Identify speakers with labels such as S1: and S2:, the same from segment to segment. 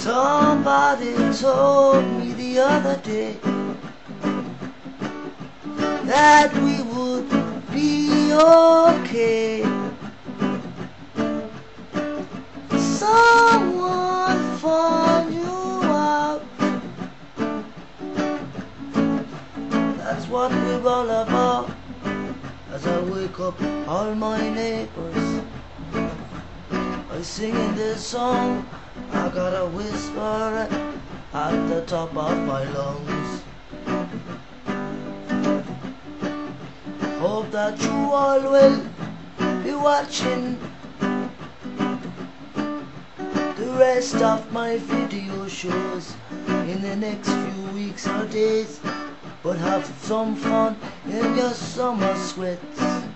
S1: Somebody told me the other day that we would be okay. Someone found you out. That's what we're all about. As I wake up all my neighbors, I singing this song. I gotta whisper at the top of my lungs. Hope that you all will be watching the rest of my video shows in the next few weeks or days. But have some fun in your summer sweats.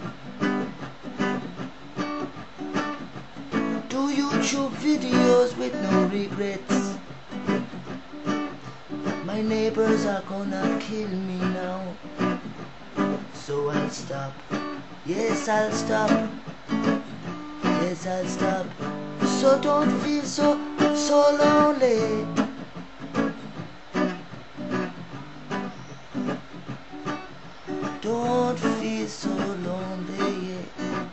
S1: Do YouTube videos with no regrets. My neighbors are gonna kill me now, so I'll stop. Yes, I'll stop. Yes, I'll stop. So don't feel so lonely. Don't feel so lonely, yeah.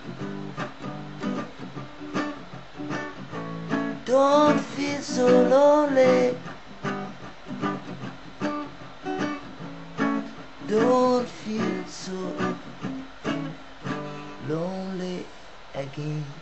S1: Don't feel so lonely. Don't feel so lonely again.